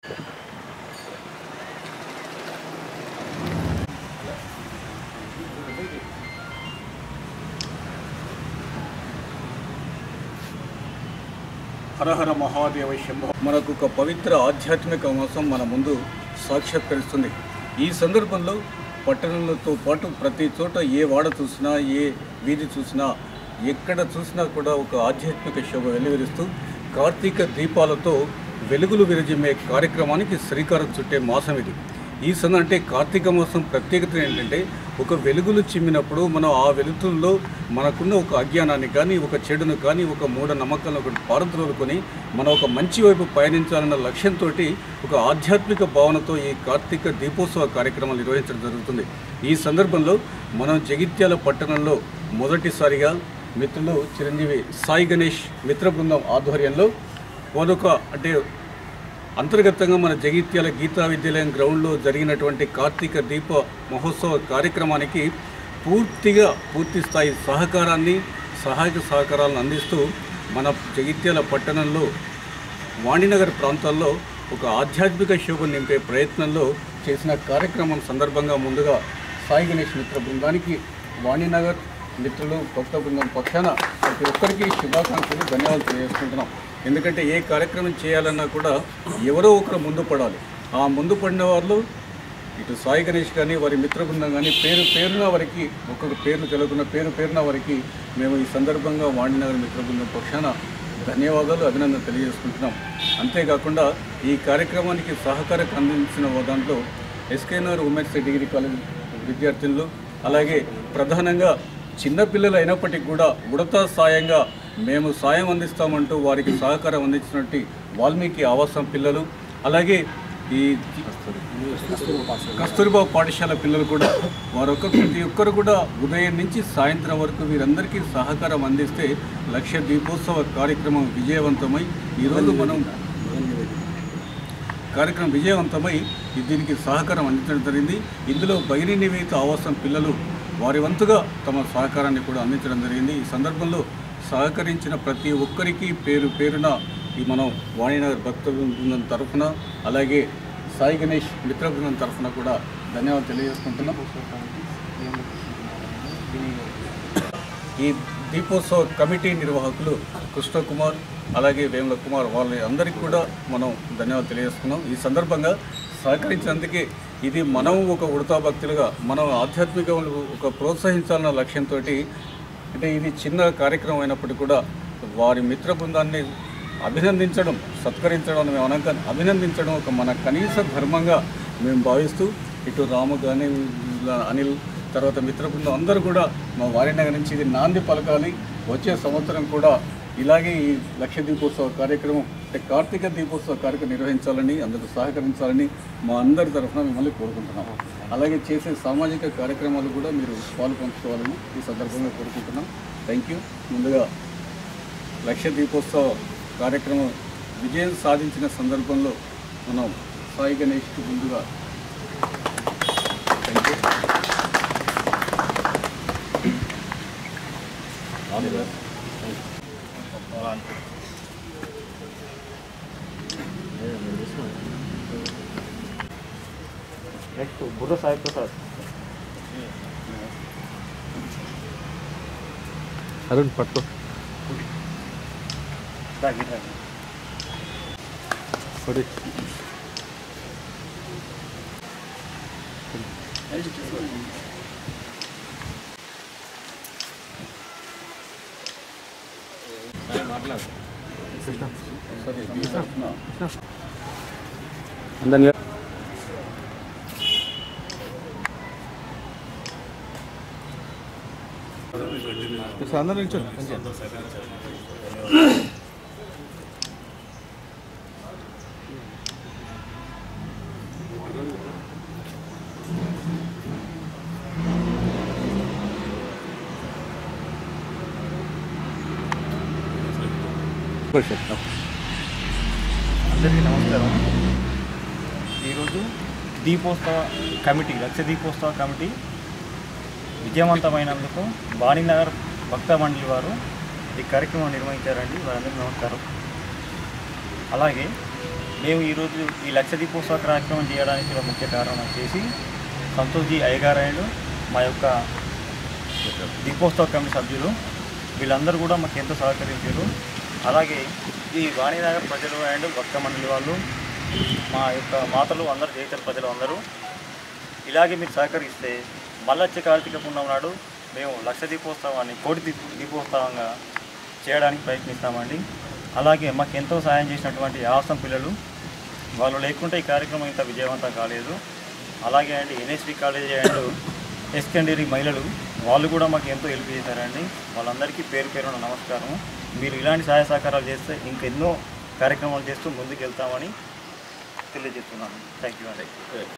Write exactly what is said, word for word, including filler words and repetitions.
హరహర మహాదేవ శంభో. మనకు ఒక పవిత్ర ఆధ్యాత్మిక మాసం మన ముందు సాక్షాత్కరిస్తుంది. ఈ సందర్భంలో పట్టణంతో పాటు ప్రతి చోట ఏ వాడ చూసినా, ఏ వీధి చూసినా, ఎక్కడ చూసినా కూడా ఒక ఆధ్యాత్మిక శోభ వెలువరిస్తూ కార్తీక దీపాలతో వెలుగులు విరజిమ్మే కార్యక్రమానికి శ్రీకారం చుట్టే మాసం ఇది. ఈ సంద అంటే కార్తీక మాసం ప్రత్యేకత ఏంటంటే, ఒక వెలుగులు చిమ్మినప్పుడు మనం ఆ వెలుతుల్లో మనకున్న ఒక అజ్ఞానాన్ని కానీ, ఒక చెడును కానీ, ఒక మూఢ నమ్మకాలను ఒకటి పారద్రోలుకొని మనం ఒక మంచి వైపు పయనించాలన్న లక్ష్యంతో ఒక ఆధ్యాత్మిక భావనతో ఈ కార్తీక దీపోత్సవ కార్యక్రమాలు నిర్వహించడం జరుగుతుంది. ఈ సందర్భంలో మనం జగిత్యాల పట్టణంలో మొదటిసారిగా మిత్రులు చిరంజీవి సాయి గణేష్ మిత్ర బృందం ఆధ్వర్యంలో మరొక అంటే అంతర్గతంగా మన జగిత్యాల గీతా విద్యాలయం గ్రౌండ్లో జరిగినటువంటి కార్తీక దీప మహోత్సవ కార్యక్రమానికి పూర్తిగా పూర్తి స్థాయి సహకారాన్ని సహాయక సహకారాలను అందిస్తూ మన జగిత్యాల పట్టణంలో వాణినగర్ ప్రాంతాల్లో ఒక ఆధ్యాత్మిక శోభ నింపే ప్రయత్నంలో చేసిన కార్యక్రమం సందర్భంగా ముందుగా సాయి గణేష్ మిత్ర బృందానికి వాణినగర్ మిత్రులు కొత్త బృందం పక్షాన ప్రతి ఒక్కరికి శుభాకాంక్షలు ధన్యవాదాలు తెలియజేసుకుంటున్నాం. ఎందుకంటే ఏ కార్యక్రమం చేయాలన్నా కూడా ఎవరో ఒకరు ముందు పడాలి. ఆ ముందు పడిన వాళ్ళు ఇటు సాయి గణేష్ కానీ వారి మిత్ర బృందం కానీ పేరు పేరున వారికి ఒక్కొక్క పేర్లు తెలుగున్న పేరు పేరున వారికి మేము ఈ సందర్భంగా వాణినగర్ మిత్ర బృందం పక్షాన ధన్యవాదాలు అభినందన తెలియజేసుకుంటున్నాం. అంతేకాకుండా ఈ కార్యక్రమానికి సహకారం అందించిన దాంట్లో ఎస్కేనగర్ ఉమెన్స్ డిగ్రీ కాలేజ్ విద్యార్థులు, అలాగే ప్రధానంగా చిన్నపిల్లలు అయినప్పటికీ కూడా ఉడతా సాయంగా మేము సాయం అందిస్తామంటూ వారికి సహకారం అందించినట్టు వాల్మీకి ఆవాసం పిల్లలు, అలాగే ఈ కస్తూర్బా పాఠశాల పిల్లలు కూడా వారొక్క ప్రతి ఒక్కరు కూడా ఉదయం నుంచి సాయంత్రం వరకు వీరందరికీ సహకారం అందిస్తే లక్ష దీపోత్సవ కార్యక్రమం విజయవంతమై ఈరోజు మనం కార్యక్రమం విజయవంతమై దీనికి సహకారం అందించడం జరిగింది. ఇందులో బైరి నివేదిత ఆవాసం పిల్లలు వారి వంతుగా తమ సహకారాన్ని కూడా అందించడం జరిగింది. ఈ సందర్భంలో సహకరించిన ప్రతి ఒక్కరికి పేరు పేరున ఈ మనం వాణినగర్ భక్త బృందం తరఫున, అలాగే సాయి గణేష్ మిత్ర బృందం తరఫున కూడా ధన్యవాదాలు తెలియజేసుకుంటున్నాం. ఈ దీపోత్సవ కమిటీ నిర్వాహకులు కృష్ణకుమార్, అలాగే వేముల కుమార్, వాళ్ళ అందరికీ కూడా మనం ధన్యవాదాలు తెలియజేసుకున్నాం. ఈ సందర్భంగా సహకరించినందుకే ఇది మనం ఒక ఉడతా భక్తులుగా మనం ఆధ్యాత్మిక ఒక ప్రోత్సహించాలన్న లక్ష్యంతో, అంటే ఇది చిన్న కార్యక్రమం అయినప్పటికీ కూడా వారి మిత్ర బృందాన్ని అభినందించడం, సత్కరించడం, మేము అనక అభినందించడం ఒక మన కనీస ధర్మంగా మేము భావిస్తూ ఇటు రాము కానీ అనిల్ తర్వాత మిత్ర బృందం అందరూ కూడా మా వాణినగర్ నుంచి ఇది నాంది పలకాలి. వచ్చే సంవత్సరం కూడా ఇలాగే ఈ లక్ష దీపోత్సవ కార్యక్రమం అంటే కార్తీక దీపోత్సవ కార్యక్రమం నిర్వహించాలని, అందుకు సహకరించాలని మా అందరి తరఫున మిమ్మల్ని కోరుకుంటున్నాము. అలాగే చేసే సామాజిక కార్యక్రమాలు కూడా మీరు పాల్పంచుకోవాలని ఈ సందర్భంగా కోరుకుంటున్నాం. Thank you. ముందుగా లక్ష దీపోత్సవ కార్యక్రమం విజయం సాధించిన సందర్భంలో మనం సాయి గణేష్కి ముందుగా థ్యాంక్ యూ. నెక్స్ట్ బుర్ర సాయి ప్రసాద్, అరుణ్ పట్టు కొడి అందరినీ అందరూ నిల్చోండి. అందరికీ నమస్కారం. ఈరోజు దీపోత్సవ కమిటీ లక్ష దీపోత్సవ కమిటీ విజయవంతమైనందుకు వాణినగర్ భక్త మండలి వారు ఈ కార్యక్రమం నిర్వహించారండి. వారందరికీ నమస్కారం. అలాగే మేము ఈరోజు ఈ లక్ష దీపోత్సవ కార్యక్రమం చేయడానికి ఒక ముఖ్య కారణం వచ్చేసి సంతోష్జీ అయ్యగారాయలు మా యొక్క దీపోత్సవ కమిటీ సభ్యులు వీళ్ళందరూ కూడా మాకు ఎంతో సహకరించారు. అలాగే ఈ వాణినగర్ ప్రజలు అండ్ భక్త మండలి వాళ్ళు, మా యొక్క మాతలు అందరూ, జైతల ప్రజలు అందరూ ఇలాగే మీరు సహకరిస్తే మళ్ళొచ్చే కార్తీక పున్నం నాడు మేము లక్ష దీపోత్సవాన్ని కోటి దీప దీపోత్సవంగా చేయడానికి ప్రయత్నిస్తామండి. అలాగే మాకు ఎంతో సాయం చేసినటువంటి ఆసం పిల్లలు, వాళ్ళు లేకుంటే ఈ కార్యక్రమం ఇంత విజయవంతం కాలేదు. అలాగే అండి ఎన్ఎస్వి కాలేజీ అండ్ ఎస్కెండరీ మహిళలు వాళ్ళు కూడా మాకు ఎంతో హెల్ప్ చేశారండి. వాళ్ళందరికీ పేరు పేరున నమస్కారం. మీరు ఇలాంటి సహాయ సహకారాలు చేస్తే ఇంకెన్నో కార్యక్రమాలు చేస్తూ ముందుకు వెళ్తామని తెలియజేస్తున్నాను. థ్యాంక్ యూ అండి.